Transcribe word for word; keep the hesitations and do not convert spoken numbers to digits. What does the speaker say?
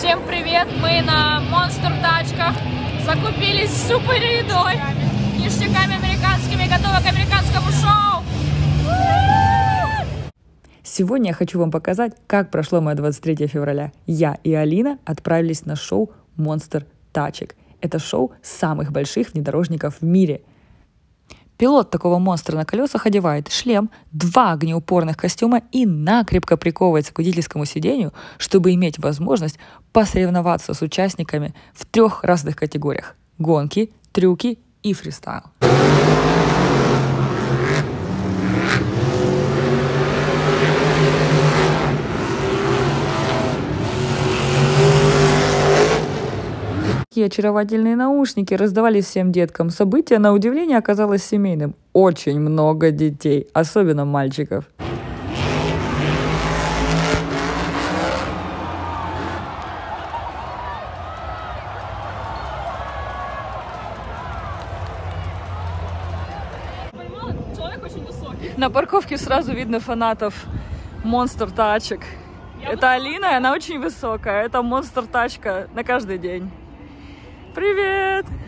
Всем привет! Мы на монстр тачках закупились супер едой, ништяками американскими, готовы к американскому шоу! Сегодня я хочу вам показать, как прошло мое двадцать третье февраля. Я и Алина отправились на шоу «Монстр тачек». Это шоу самых больших внедорожников в мире. Пилот такого монстра на колесах одевает шлем, два огнеупорных костюма и накрепко приковывается к водительскому сидению, чтобы иметь возможность посоревноваться с участниками в трех разных категориях – гонки, трюки и фристайл. Такие очаровательные наушники раздавались всем деткам. Событие, на удивление, оказалось семейным. Очень много детей, особенно мальчиков. Человек очень высокий. На парковке сразу видно фанатов монстр тачек. Это Алина, она очень высокая. Это монстр тачка на каждый день. Привет!